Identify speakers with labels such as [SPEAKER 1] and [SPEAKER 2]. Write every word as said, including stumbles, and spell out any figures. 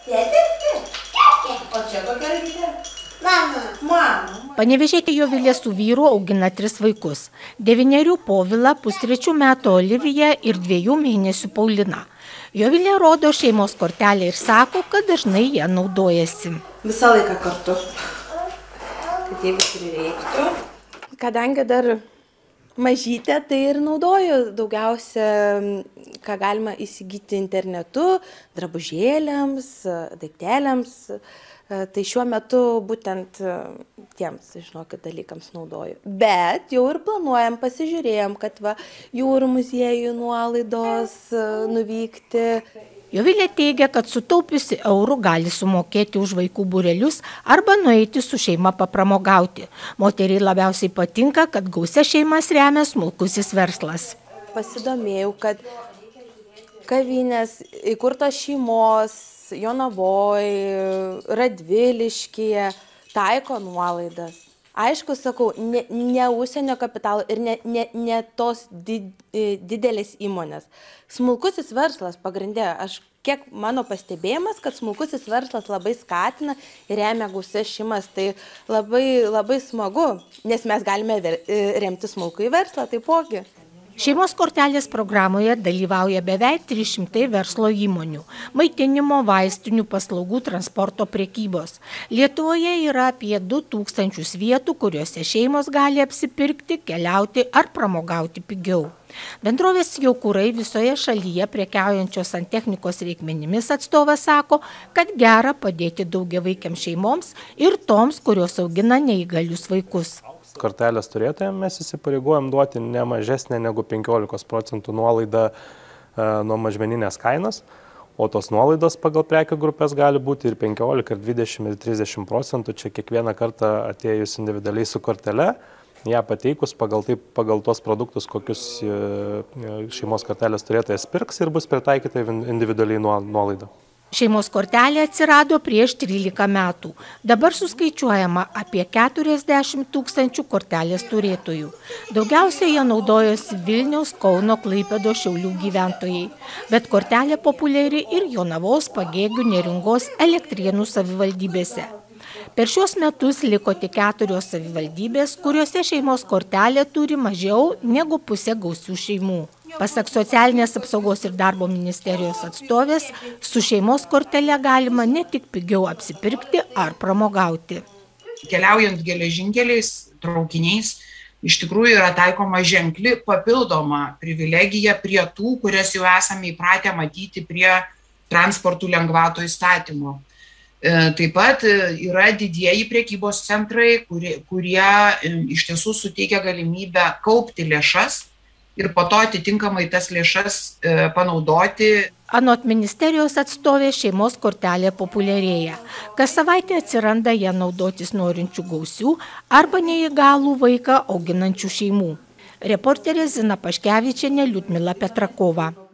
[SPEAKER 1] O čia kokia ragytė? Mama. Mama.
[SPEAKER 2] Panevėžietė Jovilė su vyru augina tris vaikus. Devynerių Povilą, pustrečių metų Oliviją ir dviejų mėnesių Pauliną. Jovilė rodo šeimos kortelę ir sako, kad dažnai ją naudojasi.
[SPEAKER 1] Visą laiką kartu. Kad jeigu prireiktų. Kadangi dar mažytė, tai ir naudoju daugiausia, ką galima įsigyti internetu, drabužėliams, daikteliams. Tai šiuo metu būtent tiems, žinokit, dalykams naudoju. Bet jau ir planuojam, pasižiūrėjom, kad va, jūrų muziejų nuolaidos nuvykti.
[SPEAKER 2] Jovilė teigia, kad sutaupiusi eurų gali sumokėti už vaikų būrelius arba nueiti su šeima papramogauti. Moteriai labiausiai patinka, kad gausia šeimas remia smulkusis verslas.
[SPEAKER 1] Pasidomėjau, kad kavinės įkurtos šeimos Jonavoj, Radviliškyje taiko nuolaidas. Aišku, sakau, ne, ne užsienio kapitalo ir ne, ne, ne tos did, didelės įmonės. Smulkusis verslas pagrindė, aš kiek mano pastebėjimas, kad smulkusis verslas labai skatina ir remia gausias šeimas, tai labai, labai smagu, nes mes galime remti smulkųjį verslą taipogi.
[SPEAKER 2] Šeimos kortelės programoje dalyvauja beveik trys šimtai verslo įmonių, maitinimo, vaistinių paslaugų, transporto prekybos. Lietuvoje yra apie du tūkstančius vietų, kuriuose šeimos gali apsipirkti, keliauti ar pramogauti pigiau. Bendrovės Jaukurai visoje šalyje prekiaujančios santechnikos reikmenimis atstovas sako, kad gera padėti daugiavaikėms šeimoms ir toms, kurios augina neįgalius vaikus.
[SPEAKER 3] Kortelės turėtojams mes įsipareigojam duoti ne mažesnę negu penkiolikos procentų nuolaidą nuo mažmeninės kainos, o tos nuolaidos pagal prekių grupės gali būti ir penkiolika, ir dvidešimt, ir trisdešimt procentų. Čia kiekvieną kartą atėjus individualiai su kortele, ją pateikus pagal, taip, pagal tos produktus, kokius šeimos kortelės turėtojas pirks ir bus pritaikyta individualiai nuolaida.
[SPEAKER 2] Šeimos kortelė atsirado prieš trylika metų. Dabar suskaičiuojama apie keturiasdešimt tūkstančių kortelės turėtojų. Daugiausiai jie naudojosi Vilniaus, Kauno, Klaipėdos, Šiaulių gyventojai. Bet kortelė populiari ir Jonavos, Pagėgių, Neringos, Elektrėnų savivaldybėse. Per šios metus liko tik keturios savivaldybės, kuriuose šeimos kortelė turi mažiau negu pusė gausių šeimų. Pasak Socialinės apsaugos ir darbo ministerijos atstovės, su šeimos kortele galima ne tik pigiau apsipirkti ar pramogauti.
[SPEAKER 4] Keliaujant geležinkeliais, traukiniais, iš tikrųjų yra taikoma ženkli papildoma privilegija prie tų, kurias jau esame įpratę matyti prie transportų lengvatų įstatymo. Taip pat yra didieji prekybos centrai, kurie, kurie iš tiesų suteikia galimybę kaupti lėšas ir po to atitinkamai tas lėšas panaudoti.
[SPEAKER 2] Anot ministerijos atstovės, šeimos kortelė populiarėja. Kas savaitę atsiranda ją naudotis norinčių gausių arba neįgalų vaiką auginančių šeimų. Reporterė Zina Paškevičienė, Liudmila Petrakova.